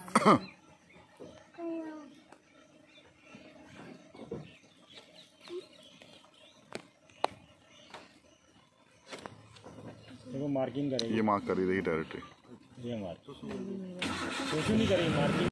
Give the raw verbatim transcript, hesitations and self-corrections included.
देखो मार्किंग करेगी, ये मार्क कर रही देखिए टेरिटरी, ये मार्क कुछ नहीं करेगी मार्किंग।